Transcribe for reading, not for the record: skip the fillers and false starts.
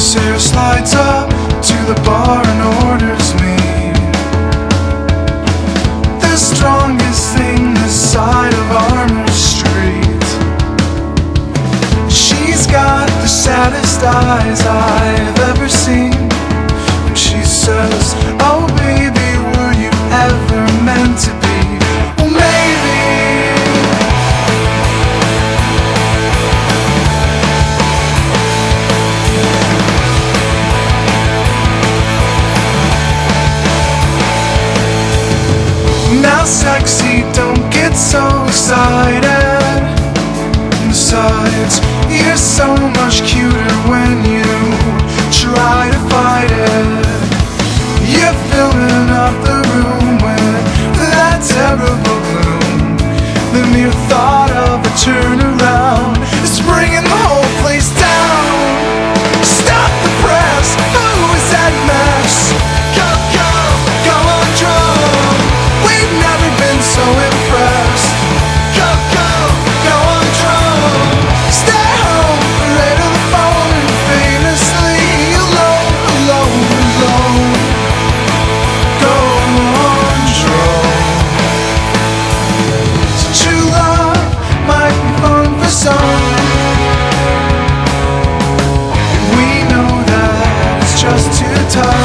Sarah slides up to the bar and orders me the strongest thing this side of Armour Street. She's got the saddest eyes I've ever seen, and she says, oh baby, were you ever meant to be? Well, maybe. Now sexy, don't get so excited. Besides, you're so much cuter when you try to fight it. You're filling up the room with that terrible gloom. The mere thought of a turnaround is bringing the whole place down. Stop the press, who is that mess? Go, go, go on drone. We've never been so impressed. Go, go, go on drone. Stay home, afraid of the phone, and famously alone, alone, alone. Go on drone. So true love might be fun for some, and we know that it's just too tough.